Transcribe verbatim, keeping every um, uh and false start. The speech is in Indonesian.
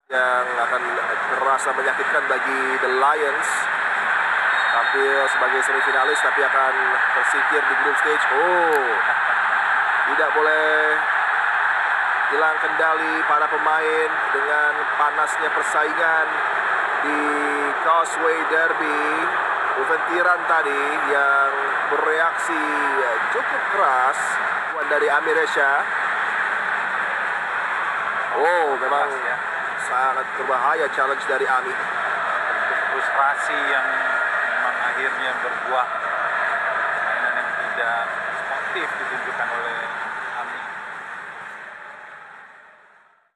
yang akan terasa menyakitkan bagi The Lions. Tampil sebagai semifinalis tapi akan tersingkir di group stage. Oh, tidak boleh hilang kendali para pemain dengan panasnya persaingan di Causeway Derby. Uventiran tadi yang bereaksi cukup keras dari Amir Resha. Oh, memang ya, sangat berbahaya challenge dari Ami. Frustrasi yang memang akhirnya berbuah permainan yang tidak sportif ditunjukkan oleh